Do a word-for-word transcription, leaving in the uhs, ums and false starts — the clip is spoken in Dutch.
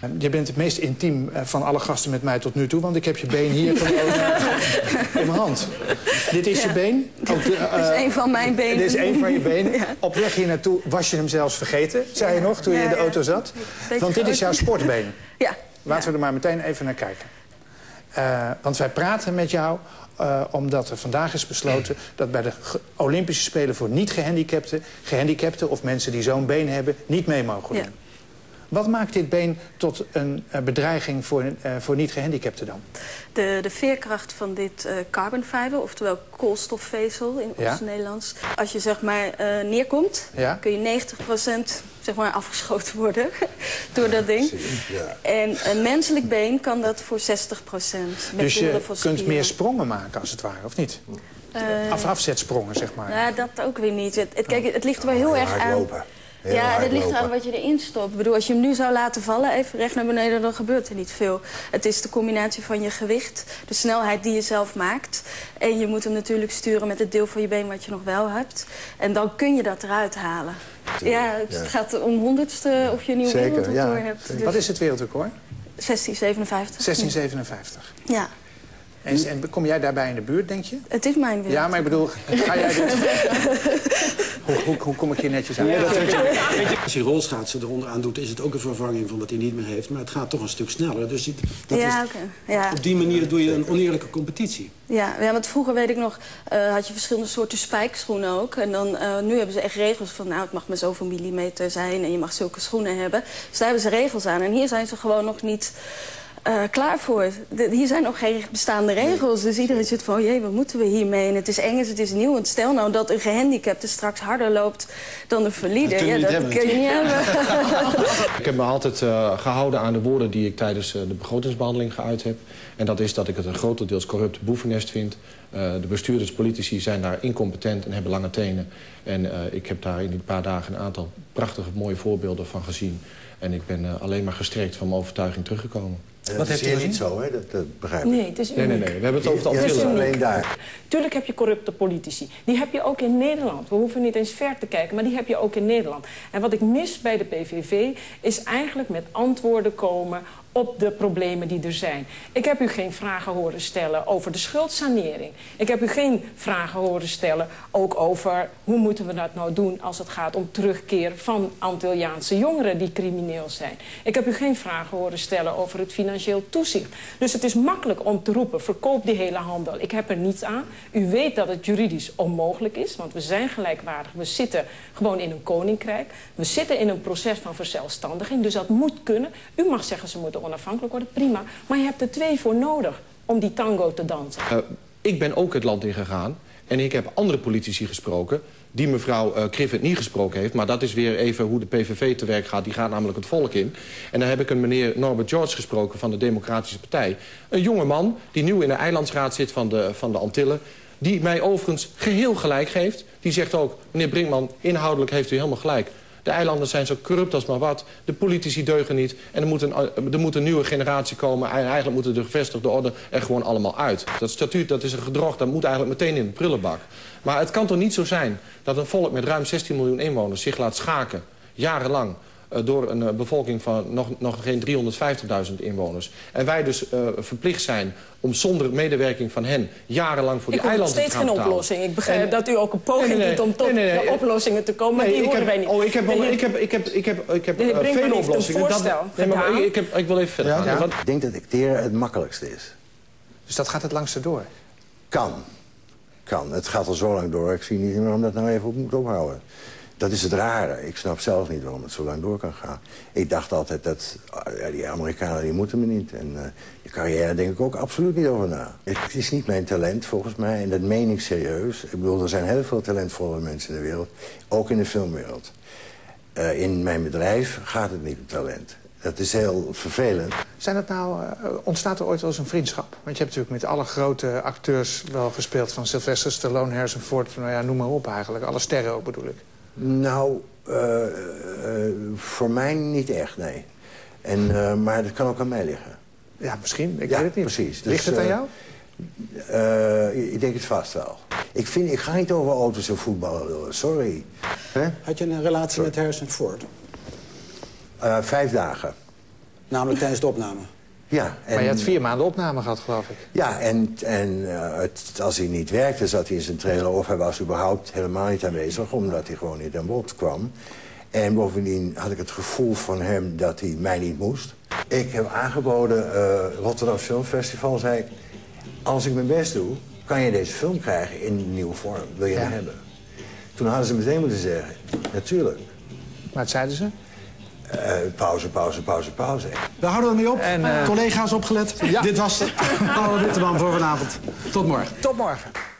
Je bent het meest intiem van alle gasten met mij tot nu toe, want ik heb je been hier gewoon in mijn hand. Dit is ja. je been. Ook de, uh, dit is een van mijn benen. Dit is een van je benen. Ja. Op weg hier naartoe was je hem zelfs vergeten, zei je nog, toen je in de auto zat. Want dit is jouw sportbeen. Ja. Laten we er maar meteen even naar kijken. Uh, want wij praten met jou uh, omdat er vandaag is besloten dat bij de Olympische Spelen voor niet-gehandicapten, gehandicapten of mensen die zo'n been hebben, niet mee mogen doen. Ja. Wat maakt dit been tot een uh, bedreiging voor, uh, voor niet-gehandicapten dan? De, de veerkracht van dit uh, carbon fiber, oftewel koolstofvezel in ja? ons Nederlands. Als je zeg maar uh, neerkomt, ja? kun je negentig procent zeg maar afgeschoten worden door dat ding. Ja. En een menselijk been kan dat voor zestig procent. Dus je kunt meer sprongen maken als het ware, of niet? Uh, Af, afzetsprongen, zeg maar. Nou, dat ook weer niet. Het, het, kijk, het ligt er wel heel oh, erg aan. Heel ja, dat ligt aan wat je erin stopt. Ik bedoel, als je hem nu zou laten vallen, even recht naar beneden, dan gebeurt er niet veel. Het is de combinatie van je gewicht, de snelheid die je zelf maakt. En je moet hem natuurlijk sturen met het deel van je been wat je nog wel hebt. En dan kun je dat eruit halen. Ja, het ja. gaat om honderdste of je een nieuw wereldrecord ja, hebt. Dus wat is het wereldrecord? zestien zevenenvijftig. zestien zevenenvijftig. Ja. En, en kom jij daarbij in de buurt, denk je? Het is mijn wereld. Ja, maar ik bedoel, ga jij dit... hoe, hoe, hoe kom ik hier netjes aan? Ja, dat weet je. Als hij rolschaatsen eronder aan doet, is het ook een vervanging van wat hij niet meer heeft. Maar het gaat toch een stuk sneller. Dus dat ja, is, okay. ja. op die manier doe je een oneerlijke competitie. Ja, ja, want vroeger weet ik nog, uh, had je verschillende soorten spijkerschoenen ook. En dan, uh, nu hebben ze echt regels van, nou, het mag maar zoveel millimeter zijn en je mag zulke schoenen hebben. Dus daar hebben ze regels aan. En hier zijn ze gewoon nog niet... Uh, klaar voor. De, hier zijn nog geen bestaande regels. Dus iedereen zit van, oh jee, wat moeten we hiermee? En het is Engels, het is nieuw. En stel nou dat een gehandicapte straks harder loopt dan een valide. Dat, ja, dat hebben, kun je niet hebben. Ik heb me altijd uh, gehouden aan de woorden die ik tijdens uh, de begrotingsbehandeling geuit heb. En dat is dat ik het een grotendeels corrupt boevennest vind. Uh, de bestuurders, politici zijn daar incompetent en hebben lange tenen. En uh, ik heb daar in die paar dagen een aantal prachtige, mooie voorbeelden van gezien. En ik ben uh, alleen maar gestrekt van mijn overtuiging teruggekomen. Dat Wat is hier niet zo, hè? Dat, dat begrijp ik. Nee, het is uniek. Nee, nee, nee. We hebben het over het Antillen. Het is alleen daar. Tuurlijk heb je corrupte politici. Die heb je ook in Nederland. We hoeven niet eens ver te kijken, maar die heb je ook in Nederland. En wat ik mis bij de P V V is eigenlijk met antwoorden komen op de problemen die er zijn. Ik heb u geen vragen horen stellen over de schuldsanering. Ik heb u geen vragen horen stellen ook over hoe moeten we dat nou doen als het gaat om terugkeer van Antilliaanse jongeren die crimineel zijn. Ik heb u geen vragen horen stellen over het financieel toezicht. Dus het is makkelijk om te roepen, verkoop die hele handel. Ik heb er niets aan. U weet dat het juridisch onmogelijk is, want we zijn gelijkwaardig. We zitten gewoon in een koninkrijk. We zitten in een proces van verzelfstandiging, dus dat moet kunnen. U mag zeggen ze moeten onafhankelijk worden, prima. Maar je hebt er twee voor nodig om die tango te dansen. Uh, ik ben ook het land ingegaan en ik heb andere politici gesproken die mevrouw uh, Griffith niet gesproken heeft. Maar dat is weer even hoe de P V V te werk gaat. Die gaat namelijk het volk in. En dan heb ik een meneer Norbert George gesproken van de Democratische Partij. Een jonge man die nieuw in de eilandsraad zit van de, van de Antillen. Die mij overigens geheel gelijk geeft. Die zegt ook, meneer Brinkman, inhoudelijk heeft u helemaal gelijk. De eilanden zijn zo corrupt als maar wat. De politici deugen niet. En er moet een, er moet een nieuwe generatie komen. En eigenlijk moeten de gevestigde orde er gewoon allemaal uit. Dat statuut, dat is een gedrocht, dat moet eigenlijk meteen in de prullenbak. Maar het kan toch niet zo zijn dat een volk met ruim zestien miljoen inwoners zich laat schaken, jarenlang, uh, door een uh, bevolking van nog, nog geen driehonderdvijftigduizend inwoners. En wij dus uh, verplicht zijn om zonder medewerking van hen jarenlang voor die eilanden te gaan betalen. Ik heb nog steeds geen oplossing. Ik begrijp en, dat u ook een poging nee, nee, doet om tot nee, nee, nee, de oplossingen te komen, nee, maar die ik horen heb, wij niet. Oh, ik heb, ik heb, ik heb, ik heb, ik heb uh, veel oplossingen. Een voorstel dat, nee, maar, ik, ik, heb, ik wil even verder ja, gaan. ja. Want, ik denk dat dicteren het makkelijkste is. Dus dat gaat het langste door? Kan. Kan. Het gaat al zo lang door. Ik zie niet meer waarom dat nou even op moet ophouden. Dat is het rare. Ik snap zelf niet waarom het zo lang door kan gaan. Ik dacht altijd dat ja, die Amerikanen die moeten me niet. En uh, je carrière denk ik ook absoluut niet over na. Het is niet mijn talent volgens mij en dat meen ik serieus. Ik bedoel, er zijn heel veel talentvolle mensen in de wereld. Ook in de filmwereld. Uh, in mijn bedrijf gaat het niet om talent. Dat is heel vervelend. Zijn dat nou, uh, ontstaat er ooit wel eens een vriendschap? Want je hebt natuurlijk met alle grote acteurs wel gespeeld. Van Sylvester Stallone, Harrison Ford, nou ja, noem maar op eigenlijk. Alle sterren ook bedoel ik. Nou, uh, uh, voor mij niet echt, nee. En, uh, maar dat kan ook aan mij liggen. Ja, misschien. Ik ja, weet het niet. Precies. Ligt dus, het aan jou? Uh, ik denk het vast wel. Ik, vind, ik ga niet over auto's en voetballen, sorry. Huh? Had je een relatie Sorry. met Harrison Ford? Uh, vijf dagen. Namelijk tijdens de opname. Ja, en, Maar je had vier maanden opname gehad, geloof ik. Ja, en, en uh, het, als hij niet werkte, zat hij in zijn trailer... of hij was überhaupt helemaal niet aanwezig... omdat hij gewoon niet aan bod kwam. En bovendien had ik het gevoel van hem dat hij mij niet moest. Ik heb aangeboden, uh, Rotterdam Film Festival zei... als ik mijn best doe, kan je deze film krijgen in een nieuwe vorm. Wil je Ja. hem hebben? Toen hadden ze meteen moeten zeggen, natuurlijk. Maar wat zeiden ze? Uh, pauze, pauze, pauze, pauze. Daar houden we mee op. En, uh, Collega's opgelet. Ja. Dit was Paul Witteman voor vanavond. Tot morgen. Tot morgen.